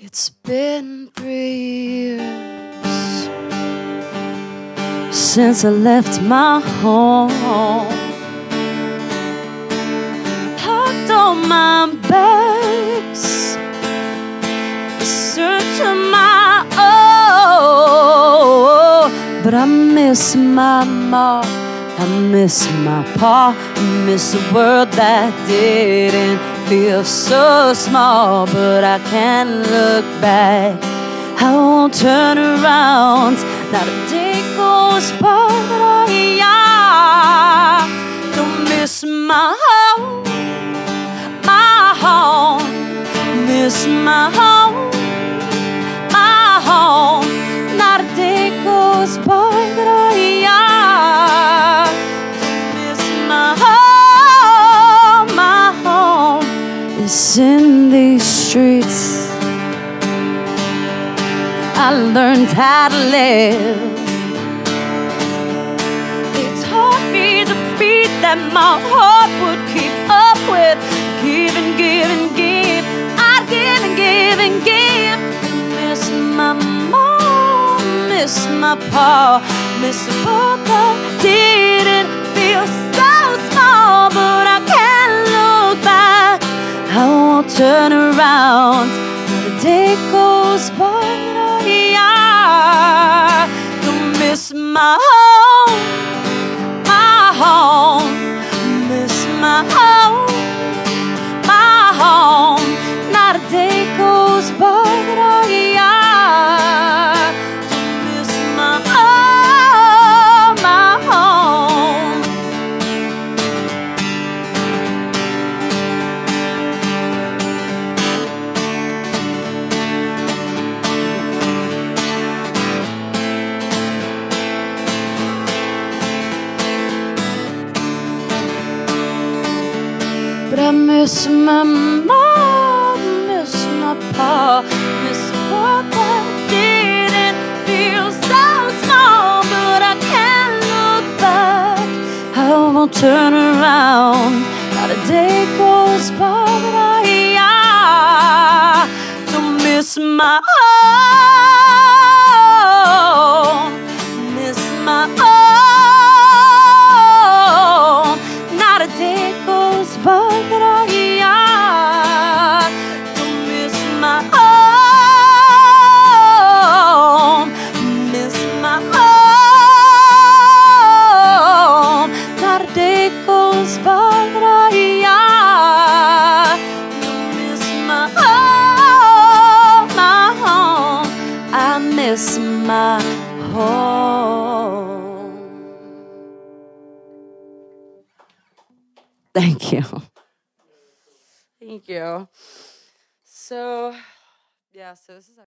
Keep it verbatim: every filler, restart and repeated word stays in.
It's been three years since I left my home, packed all my bags, search of my own. But I miss my mom, I miss my pa, I miss a world that didn't feel so small. But I can't look back, I won't turn around. Not a day goes by that I don't miss my home, my home, miss my home, my home. Not a day goes by that I don't miss my home, my home. It's in these streets I learned how to live. They taught me the beat that my heart would keep up with. Give and give and give, I'd give and give and give. Miss my mom, miss my pa, miss the part that didn't feel so small. But I can't look back, I won't turn around. Not a day goes by that I don't miss my home, my home, miss my home, my home. Not a day goes by that I don't miss my home, my home. But I miss my mom, miss my pa, miss the world that didn't feel so small. But I can't look back, I won't turn around. Not a day goes by that I don't miss my home, miss my home. Not a day goes by that I don't miss my home, miss my home. Not a day goes by that I don't miss my home, my home. I miss my home. Thank you. Thank you. So, yeah, so this is